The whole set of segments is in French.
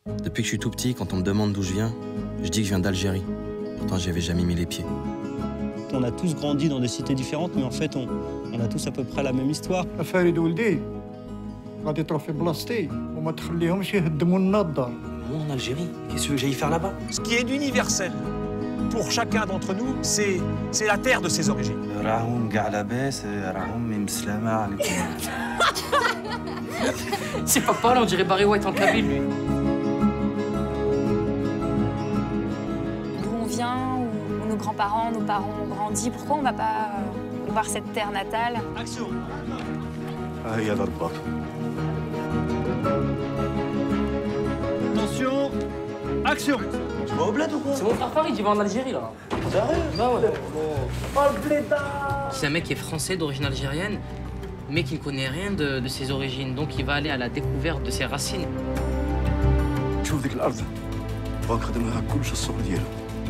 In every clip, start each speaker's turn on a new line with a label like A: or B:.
A: Depuis que je suis tout petit, quand on me demande d'où je viens, je dis que je viens d'Algérie. Pourtant, j'y avais jamais mis les pieds.
B: On a tous grandi dans des cités différentes, mais en fait, on a tous à peu près la même histoire.
C: فريد ولدي غادي تروح في بلاصتي وما تخليهمش يهدموا لنا الدار.
A: Moi, en Algérie, qu'est-ce que j'aille faire là-bas?
D: Ce qui est universel pour chacun d'entre nous, c'est la terre de ses origines.
E: C'est pas parler, on dirait Barry White en Kabyle, lui.
F: D'où on vient, où nos grands-parents, nos parents ont grandi, pourquoi on va pas voir cette terre natale?
D: Action. Attention, action.
A: Tu vas au bled ou quoi?
E: C'est mon frère Farid, il va en Algérie, là.
A: Sérieux?
E: Bah ouais.
C: Oh le blédard.
E: C'est un mec qui est français, d'origine algérienne, mais qui ne connaît rien de ses origines. Donc il va aller à la découverte de ses racines.
G: شوف ذيك الارض بغاو خدمها كلش السوق ديالو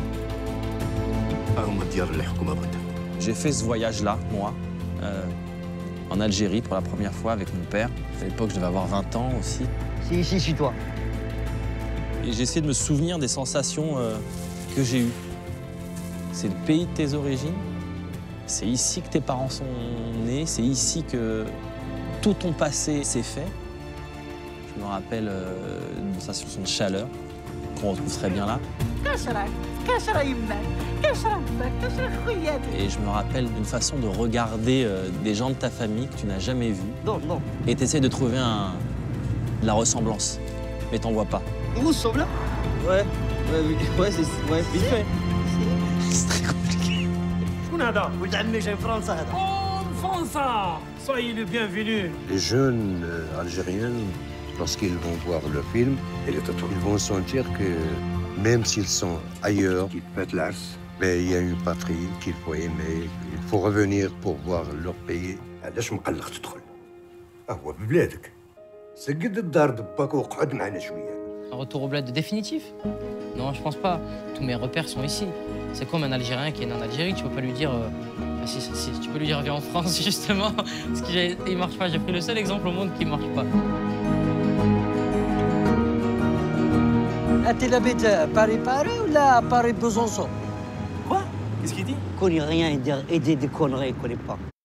G: ها هما الديار اللي الحكومه بغاتها.
H: J'ai fait ce voyage-là, moi, en Algérie pour la première fois avec mon père. À l'époque, je devais avoir 20 ans aussi.
I: C'est ici, chez toi.
H: Et j'ai essayé de me souvenir des sensations que j'ai eues. C'est le pays de tes origines. C'est ici que tes parents sont nés. C'est ici que tout ton passé s'est fait. Je me rappelle d'une sensation de chaleur qu'on retrouve très bien là. Et je me rappelle d'une façon de regarder des gens de ta famille que tu n'as jamais vus.
I: Non, non.
H: Et tu essaies de trouver de la ressemblance. Mais t'en vois pas.
I: Vous ressemblez là? Ouais. Ouais, vite fait.
H: C'est très compliqué.
I: Vous aimez chez France, هذا.
D: Oh, François, soyez le bienvenu.
G: Les jeunes algériens, lorsqu'ils vont voir le film, ils vont sentir que même s'ils sont ailleurs, mais il y a une patrie qu'il faut aimer. Il faut revenir pour voir leur pays. علاش مقلق تدخل؟ هو ببلادك. سقد الدار دباك وقعد معنا شويه.
E: Un retour au bled définitif? Non, je pense pas. Tous mes repères sont ici. C'est comme un Algérien qui est né en Algérie, tu peux pas lui dire... si, tu peux lui dire viens en France, justement. Parce qu'il marche pas. J'ai pris le seul exemple au monde qui marche pas.
I: انت لابد باري ولا باري بوزونسون؟
D: Quoi? Qu'est-ce qu'il dit?
I: كوني rien et des conneries, connais pas.